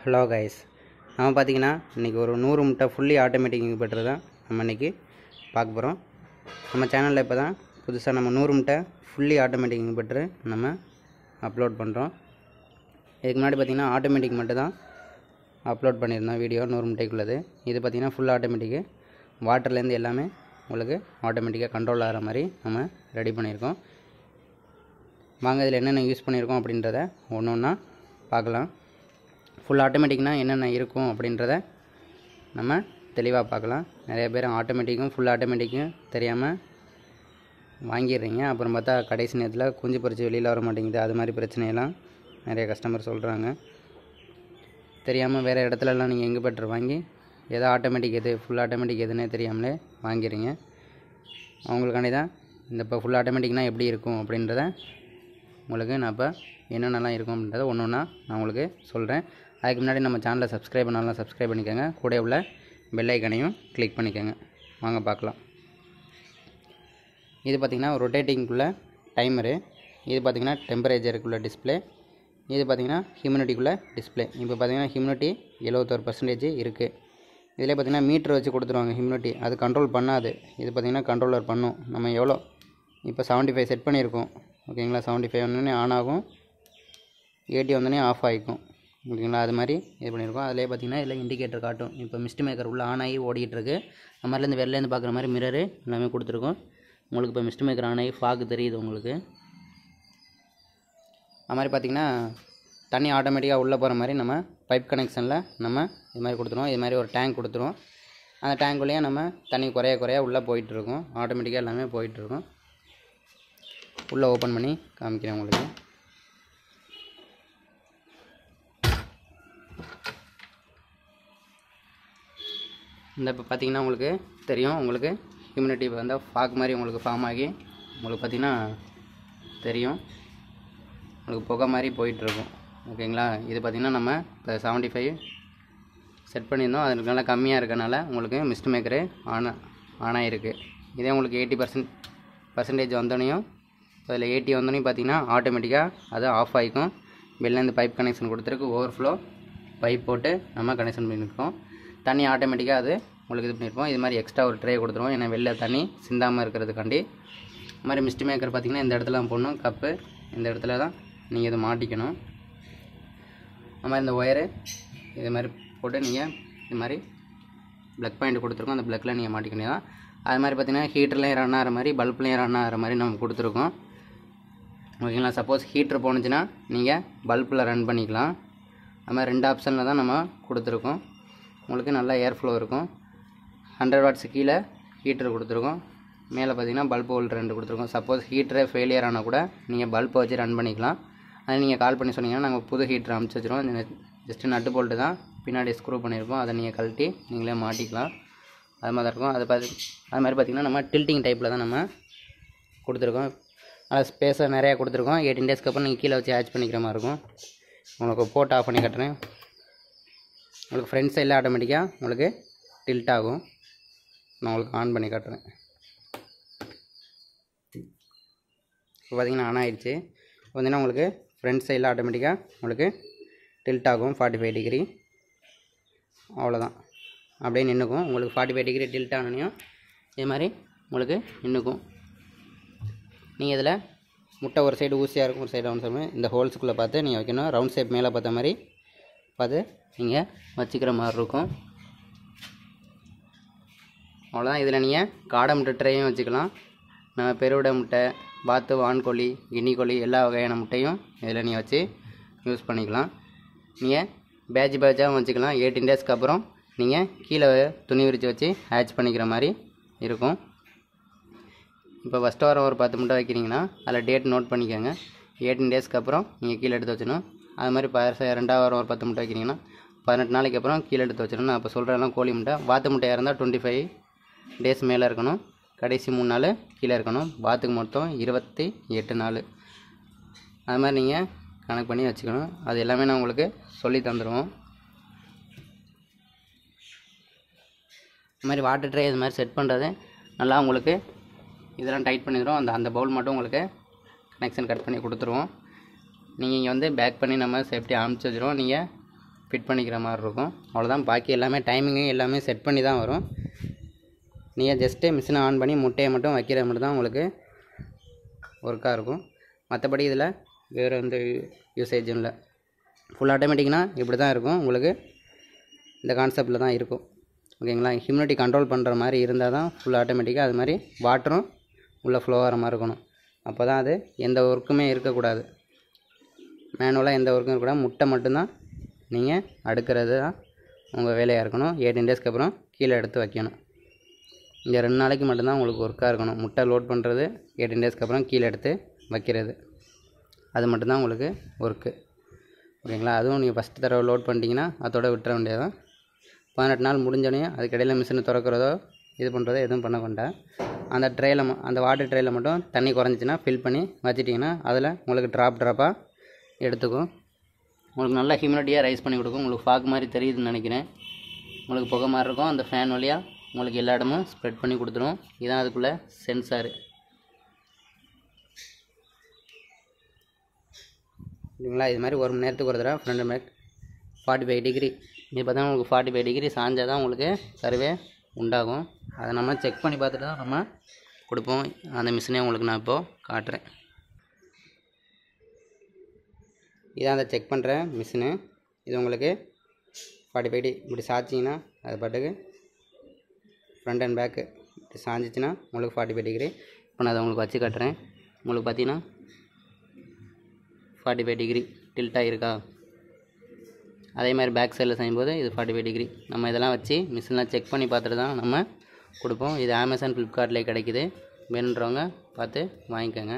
Hello guys, நம்ம பார்த்தீங்கன்னா இன்றைக்கி ஒரு 100 முட்டை ஃபுல்லி ஆட்டோமேட்டிக் இன்குபேட்டர் தான் நம்ம இன்றைக்கி பார்க்க போகிறோம். நம்ம சேனலில் இப்போ தான் புதுசாக நம்ம 100 முட்டை ஃபுல்லி ஆட்டோமேட்டிக் இன்குபேட்டர் நம்ம அப்லோட் பண்ணுறோம். இதுக்கு முன்னாடி பார்த்திங்கன்னா ஆட்டோமேட்டிக் மட்டும் தான் அப்லோட் பண்ணியிருந்தோம் வீடியோ 100 முட்டைக்குள்ளது. இது பார்த்திங்கன்னா ஃபுல் ஆட்டோமேட்டிக்கு, வாட்டர்லேருந்து எல்லாமே உங்களுக்கு ஆட்டோமேட்டிக்காக கண்ட்ரோல் ஆகிற மாதிரி நம்ம ரெடி பண்ணியிருக்கோம். வாங்க இதில் என்னென்ன யூஸ் பண்ணியிருக்கோம் அப்படின்றத ஒன்று ஒன்றா பார்க்கலாம். ஃபுல் ஆட்டோமேட்டிக்னால் என்னென்ன இருக்கும் அப்படின்றத நம்ம தெளிவாக பார்க்கலாம். நிறைய பேர் ஆட்டோமேட்டிக்கும் ஃபுல் ஆட்டோமேட்டிக்கும் தெரியாமல் வாங்கிடுறீங்க. அப்புறம் பார்த்தா கடைசி நேரத்தில் குஞ்சு பறித்து வெளியில் வர மாட்டேங்குது, அது மாதிரி பிரச்சனையெல்லாம் நிறைய கஸ்டமர் சொல்கிறாங்க. தெரியாமல் வேறு இடத்துலலாம் நீங்கள் இன்குபேட்டர் வாங்கி எதோ ஆட்டோமேட்டிக் எது ஃபுல் ஆட்டோமேட்டிக் எதுன்னே தெரியாமலே வாங்கிடுறீங்க. அவங்களுக்காண்டி தான் இந்த இப்போ ஃபுல் ஆட்டோமேட்டிக்னால் எப்படி இருக்கும் அப்படின்றத உங்களுக்கு நான் இப்போ என்னென்னலாம் இருக்கும் அப்படின்றத ஒன்று ஒன்றா நான் உங்களுக்கு சொல்கிறேன். அதுக்கு முன்னாடி நம்ம சேனலை சப்ஸ்கிரைப் பண்ணாலும் சப்ஸ்கிரைப் பண்ணிக்கோங்க, கூட உள்ள பெல் ஐக்கனையும் கிளிக் பண்ணிக்கோங்க. வாங்க பார்க்கலாம். இது பார்த்திங்கன்னா ரொட்டேட்டிங்குள்ளே டைமரு, இது பார்த்திங்கன்னா டெம்பரேச்சருக்குள்ள டிஸ்பிளே, இது பார்த்திங்கன்னா ஹியூமிடிட்டிக்குள்ளே டிஸ்பிளே. இப்போ பார்த்திங்கன்னா ஹியூமிடிட்டி 71% இருக்குது. இதில் பார்த்திங்கன்னா மீட்ரு வச்சு கொடுத்துருவாங்க ஹியூமிடிட்டி, அது கண்ட்ரோல் பண்ணாது. இது பார்த்திங்கன்னா கண்ட்ரோலர் பண்ணும். நம்ம எவ்வளோ இப்போ 75 செட் பண்ணியிருக்கோம் ஓகேங்களா. 75 வந்தோடனே ஆன் ஆகும், 80 வந்தோடனே ஆஃப் ஆகிக்கும் ஓகேங்களா. அது மாதிரி இது பண்ணியிருக்கோம். அதிலே பார்த்திங்கன்னா இதில் இண்டிகேட்டர் காட்டும். இப்போ மிஸ்ட் மேக்கர் உள்ளே ஆன் ஆகி ஓடிக்கிட்டுருக்கு. அது மாதிரிலேருந்து வெளிலேருந்து பார்க்குற மாதிரி மிரரு எல்லாமே கொடுத்துருக்கோம். உங்களுக்கு இப்போ மிஸ்ட் மேக்கர் ஆன் ஆகி ஃபாக் தெரியுது உங்களுக்கு. அது மாதிரி பார்த்திங்கன்னா தண்ணி ஆட்டோமேட்டிக்காக உள்ளே போகிற மாதிரி நம்ம பைப் கனெக்ஷனில் நம்ம இது மாதிரி கொடுத்துருவோம். இது மாதிரி ஒரு டேங்க் கொடுத்துருவோம். அந்த டேங்க்குள்ளேயே நம்ம தண்ணி குறைய உள்ளே போயிட்டுருக்கோம். ஆட்டோமேட்டிக்காக எல்லாமே போயிட்டுருக்கும். உள்ளே ஓப்பன் பண்ணி காமிக்கிறேன் உங்களுக்கு. இந்த இப்போ பார்த்திங்கன்னா உங்களுக்கு தெரியும், உங்களுக்கு ஹியூமிடிட்டி வந்தால் ஃபாக் மாதிரி உங்களுக்கு ஃபார்ம் ஆகி உங்களுக்கு பார்த்திங்கன்னா தெரியும், உங்களுக்கு புகை மாதிரி போயிட்டுருக்கும் ஓகேங்களா. இது பார்த்திங்கன்னா நம்ம இப்போ 75 செட் பண்ணியிருந்தோம். அதுக்கு நல்லா கம்மியாக இருக்கனால உங்களுக்கு மிஸ்ட் மேக்கரு ஆன் ஆகிருக்கு. இதே உங்களுக்கு 80% வந்தோடனையும் அதில் 80 வந்தோடனையும் பார்த்திங்கன்னா ஆட்டோமேட்டிக்காக அது ஆஃப் ஆகிக்கும். வெளிலேருந்து பைப் கனெக்ஷன் கொடுத்துருக்கு, ஓவர்ஃப்ளோ பைப் போட்டு நம்ம கனெக்ஷன் பண்ணியிருக்கோம். தண்ணி ஆட்டோமேட்டிக்காக அது உங்களுக்கு இது பண்ணியிருப்போம். இது மாதிரி எக்ஸ்ட்ரா ஒரு ட்ரே கொடுத்துருவோம், ஏன்னா வெளில தண்ணி சிந்தாமல் இருக்கிறதுக்காண்டி. இது மாதிரி மிஸ்ட் மேக்கர் பார்த்திங்கன்னா இந்த இடத்துல போடணும், கப்பு இந்த இடத்துல தான் நீங்கள் இதை மாட்டிக்கணும். அது மாதிரி இந்த ஒயரு இது மாதிரி போட்டு நீங்கள் இது மாதிரி ப்ளக் பாயிண்ட் கொடுத்துருக்கோம், அந்த ப்ளக்கில் நீங்கள் மாட்டிக்கணும் தான். அது மாதிரி பார்த்திங்கன்னா ஹீட்டர்லேயும் ரன் ஆகிற மாதிரி பல்ப்லேயும் ரன் ஆகிற மாதிரி நம்ம கொடுத்துருக்கோம் ஓகேங்களா. சப்போஸ் ஹீட்ரு போணுச்சுன்னா நீங்கள் பல்பில் ரன் பண்ணிக்கலாம். அது மாதிரி 2 ஆப்ஷனில் தான் நம்ம கொடுத்துருக்கோம். உங்களுக்கு நல்லா ஏர் ஃப்ளோ இருக்கும். 100 வாட்ஸ் கீழே ஹீட்ரு கொடுத்துருக்கோம், மேலே பார்த்திங்கன்னா பல்ப் ஹோல்டர் 2 கொடுத்துருக்கோம். சப்போஸ் ஹீட்டரே ஃபெயிலியர் ஆனால் கூட நீங்கள் பல்ப்பை வச்சு ரன் பண்ணிக்கலாம். அதை நீங்கள் கால் பண்ணி சொன்னீங்கன்னா நாங்கள் புது ஹீட்ரு அமுச்சு வச்சுருவோம். ஜஸ்ட்டு நட்டு போல்ட்டு தான் பின்னாடி ஸ்க்ரூ பண்ணியிருப்போம், அதை நீங்கள் கழட்டி நீங்களே மாட்டிக்கலாம். அது மாதிரி தான் இருக்கும். அது மாதிரி பார்த்திங்கன்னா நம்ம டில்ட்டிங் டைப்பில் தான் நம்ம கொடுத்துருக்கோம். நல்லா ஸ்பேஸாக நிறையா கொடுத்துருக்கோம். 18 டேஸ்க்கு அப்புறம் நீங்கள் கீழே வச்சு ஆச் பண்ணிக்கிற மாதிரி இருக்கும். உங்களுக்கு போட்டு ஆஃப் பண்ணி கட்டுறேன். உங்களுக்கு ஃப்ரண்ட் சைடில் ஆட்டோமேட்டிக்காக உங்களுக்கு டில்ட் ஆகும். நான் உங்களுக்கு ஆன் பண்ணி காட்டுறேன். இப்போ பார்த்திங்கன்னா ஆன் ஆகிடுச்சு. இப்போ பார்த்திங்கன்னா உங்களுக்கு ஃப்ரண்ட் சைடில் ஆட்டோமேட்டிக்காக உங்களுக்கு டில்ட் ஆகும் 45 டிகிரி. அவ்வளோதான், அப்படியே நின்றுக்கும். உங்களுக்கு 45 டிகிரி டில்ட் ஆனோனையும் இது மாதிரி உங்களுக்கு நின்றுக்கும். நீங்கள் இதில் முட்டை ஒரு சைடு ஊசியாக இருக்கும், ஒரு சைடு ரவுண்ட் ஷேப். இந்த ஹோல்ஸுக்குள்ளே பார்த்து நீங்கள் வைக்கணும். ரவுண்ட் ஷேப் மேலே பார்த்த மாதிரி பார்த்து நீங்கள் வச்சுக்கிற மாதிரி இருக்கும். அவ்வளோதான். இதில் நீங்கள் காடை முட்டை ட்ரேயும் வச்சுக்கலாம். நம்ம பெருவிடை முட்டை, வாத்து, வான்கோழி, கின்னி கோழி எல்லா வகையான முட்டையும் இதில் நீங்கள் வச்சு யூஸ் பண்ணிக்கலாம். நீங்கள் பேட்சாகவும் வச்சுக்கலாம். 18 டேஸ்க்கு அப்புறம் நீங்கள் கீழே துணி விரித்து வச்சு ஹேட்ச் பண்ணிக்கிற மாதிரி இருக்கும். இப்போ ஃபஸ்ட் வாரம் ஒரு 10 முட்டை வைக்கிறீங்கன்னா அதில் டேட் நோட் பண்ணிக்கோங்க. 18 டேஸ்க்கு அப்புறம் நீங்கள் கீழே எடுத்து வச்சிடணும். அது மாதிரி 2ஆம் வாரம் ஒரு 10 முட்டை வைக்கிறீங்கன்னா 18 நாளைக்கு அப்புறம் கீழே எடுத்து வச்சிடணும். நான் இப்போ சொல்கிறதெல்லாம் கோழி முட்டை. வாத்து முட்டையாக இருந்தால் 25 டேஸ் மேலே இருக்கணும், கடைசி 3 நாள் கீழே இருக்கணும். வாத்துக்கு மொத்தம் 28 நாள். அது மாதிரி நீங்கள் கணக்கு பண்ணி வச்சுக்கணும். அது எல்லாமே நான் உங்களுக்கு சொல்லி தந்துடுவோம். இது மாதிரி வாட்டர் ட்ரே இது மாதிரி செட் பண்ணுறது நல்லா உங்களுக்கு இதெல்லாம் டைட் பண்ணிடுவோம். அந்த பவுல் மட்டும் உங்களுக்கு கனெக்ஷன் கட் பண்ணி கொடுத்துருவோம். நீங்கள் இங்கே வந்து பேக் பண்ணி நம்ம சேஃப்டியாக அனுப்பிச்சி வச்சுருவோம். நீங்கள் ஃபிட் பண்ணிக்கிற மாதிரி இருக்கும். அவ்வளோதான். பாக்கி எல்லாமே டைமிங்கு எல்லாமே செட் பண்ணி தான் வரும். நீங்கள் ஜஸ்ட்டு மிஷினை ஆன் பண்ணி முட்டையை மட்டும் வைக்கிறது மட்டும் தான் உங்களுக்கு ஒர்க்காக இருக்கும். மற்றபடி இதில் வேறு எந்த யூசேஜும் இல்லை. ஃபுல் ஆட்டோமேட்டிக்னா இப்படி தான் இருக்கும். உங்களுக்கு இந்த கான்செப்டில் தான் இருக்கும். ஓகேங்களா? ஹியூமிடிட்டி கண்ட்ரோல் பண்ணுற மாதிரி இருந்தால் தான் ஃபுல் ஆட்டோமேட்டிக்காக. அது மாதிரி வாட்டரும் உள்ளே ஃப்ளோ ஆகிற மாதிரி இருக்கணும். அப்போ தான் அது எந்த ஒர்க்குமே இருக்கக்கூடாது. மேனுவலாக எந்த ஒர்க்கும் இருக்கக்கூடாது. முட்டை மட்டும்தான் நீங்கள் அடுக்கிறது தான் உங்கள் வேலையாக இருக்கணும். 18 டேஸ்க்கு அப்புறம் கீழே எடுத்து வைக்கணும். இந்த 2 நாளைக்கு மட்டும்தான் உங்களுக்கு ஒர்க்காக இருக்கணும். முட்டை லோட் பண்ணுறது, 18 டேஸ்க்கு அப்புறம் கீழே எடுத்து வைக்கிறது, அது மட்டும்தான் உங்களுக்கு ஒர்க்கு. ஓகேங்களா? அதுவும் நீங்கள் ஃபஸ்ட்டு தடவை லோட் பண்ணிட்டீங்கன்னா அதோட விட்டுற வேண்டியதான். 18 நாள் முடிஞ்சோடனே அதுக்கிடையில் மிஷினை திறக்கிறதோ இது பண்ணுறதோ எதுவும் பண்ண வேண்டாம். அந்த ட்ரேயில் அந்த வாட்டர் ட்ரேயில் மட்டும் தண்ணி குறைஞ்சிச்சின்னா ஃபில் பண்ணி வச்சிட்டிங்கன்னா அதில் உங்களுக்கு ட்ராப்பாக எடுத்துக்கும். உங்களுக்கு நல்லா ஹியூமிடிட்டியாக ரைஸ் பண்ணி கொடுக்கும். உங்களுக்கு ஃபாக் மாதிரி தெரியுதுன்னு நினைக்கிறேன். உங்களுக்கு புகை மாதிரி இருக்கும். அந்த ஃபேன் வழியாக உங்களுக்கு எல்லா இடமும் ஸ்ப்ரெட் பண்ணி கொடுத்துரும். இதுதான் அதுக்குள்ளே சென்சாரு. சரிங்களா? இது மாதிரி 1 மணி நேரத்துக்கு ஒரு தடவை ஃப்ரண்ட் பேக் 45 டிகிரி. இப்போ தான் உங்களுக்கு 45 டிகிரி சாஞ்சால் தான் உங்களுக்கு சர்வே உண்டாகும். அதை நம்ம செக் பண்ணி பார்த்துட்டு தான் நம்ம கொடுப்போம். அந்த மிஷினே உங்களுக்கு நான் இப்போது காட்டுறேன். இதான் அந்த செக் பண்ணுற மிஷினு. இது உங்களுக்கு 45 டிகிரி இப்படி சாய்ச்சிங்கன்னா அது பாட்டுக்கு ஃப்ரண்ட் அண்ட் பேக்கு இப்படி சாஞ்சிச்சின்னா உங்களுக்கு 45 டிகிரி. இப்போ நான் அதை உங்களுக்கு வச்சு காட்டுறேன். உங்களுக்கு பார்த்தீங்கன்னா 45 டிகிரி டில்ட் ஆகிருக்கா? அதே மாதிரி பேக் சைடில் செய்யும்போது இது 45 டிகிரி. நம்ம இதெல்லாம் வச்சு மிஷின்லாம் செக் பண்ணி பார்த்துட்டு தான் நம்ம கொடுப்போம். இது அமேசான், ஃப்ளிப்கார்ட்லேயே கிடைக்குது. வேணுன்றவங்க பார்த்து வாங்கிக்கோங்க.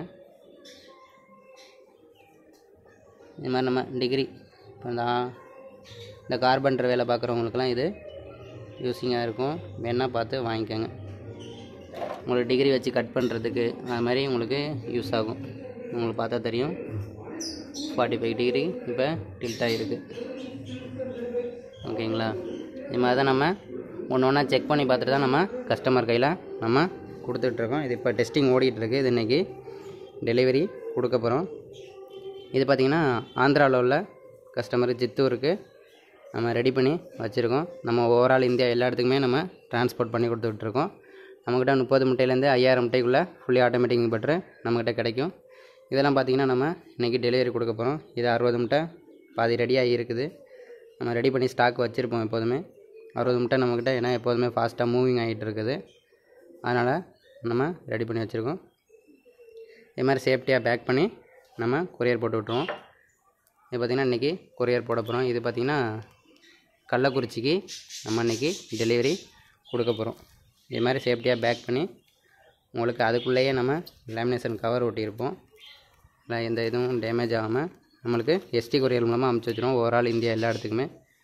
இது மாதிரி நம்ம டிகிரி இப்போ இந்த கார்பெண்டர் வேலை பார்க்குறவங்களுக்குலாம் இது யூஸிங்காக இருக்கும். வேணால் பார்த்து வாங்கிக்கோங்க. உங்களுக்கு டிகிரி வச்சு கட் பண்ணுறதுக்கு அது மாதிரி உங்களுக்கு யூஸ் ஆகும். உங்களுக்கு பார்த்தா தெரியும் 45 டிகிரி இப்போ டில்ட் ஆகிருக்கு. ஓகேங்களா? இது மாதிரி தான் நம்ம ஒன்று ஒன்றா செக் பண்ணி பார்த்துட்டு தான் நம்ம கஸ்டமர் கையில் நம்ம கொடுத்துட்ருக்கோம். இது இப்போ டெஸ்டிங் ஓடிட்டுருக்கு. இது இன்றைக்கி டெலிவரி கொடுக்க போகிறோம். இது பார்த்திங்கன்னா ஆந்திராவில் உள்ள கஸ்டமர் சித்தூருக்கு நம்ம ரெடி பண்ணி வச்சுருக்கோம். நம்ம ஓவரால் இந்தியா எல்லா இடத்துக்குமே நம்ம ட்ரான்ஸ்போர்ட் பண்ணி கொடுத்துட்ருக்கோம். நம்மக்கிட்ட 30 முட்டையிலேருந்து 5000 முட்டைக்குள்ளே ஃபுல்லி ஆட்டோமேட்டிக் பட்ரு நம்மக்கிட்ட கிடைக்கும். இதெல்லாம் பார்த்திங்கன்னா நம்ம இன்றைக்கி டெலிவரி கொடுக்க போகிறோம். இது 60 முட்டை பாதி ரெடியாகி இருக்குது. நம்ம ரெடி பண்ணி ஸ்டாக் வச்சுருப்போம் எப்போதுமே. 60 முட்டை நம்மக்கிட்ட ஏன்னா எப்போதுமே ஃபாஸ்ட்டாக மூவிங் ஆகிட்டு இருக்குது. அதனால் நம்ம ரெடி பண்ணி வச்சுருக்கோம். இது மாதிரி சேஃப்டியாக பேக் பண்ணி நம்ம கொரியர் போட்டு விட்ருவோம். இது பார்த்திங்கன்னா இன்றைக்கி கொரியர் போட போகிறோம். இது பார்த்திங்கன்னா கள்ளக்குறிச்சிக்கு நம்ம இன்றைக்கி டெலிவரி கொடுக்க போகிறோம். இது மாதிரி சேஃப்டியாக பேக் பண்ணி உங்களுக்கு அதுக்குள்ளேயே நம்ம லேமினேஷன் கவர் ஒட்டியிருப்போம். எந்த இதுவும் டேமேஜ் ஆகாமல் நம்மளுக்கு எஸ்டி கொரியர் மூலமாக அமுச்சு வச்சுருவோம் ஓவரால் இந்தியா எல்லா இடத்துக்குமே.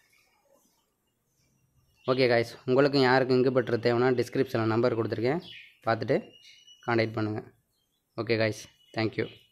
ஓகே காய்ஸ், உங்களுக்கும் யாருக்கும் இங்கு பற்ற தேவைன்னா டிஸ்கிரிப்ஷனில் நம்பர் கொடுத்துருக்கேன், பார்த்துட்டு கான்டாக்ட் பண்ணுங்கள். Okay guys, thank you.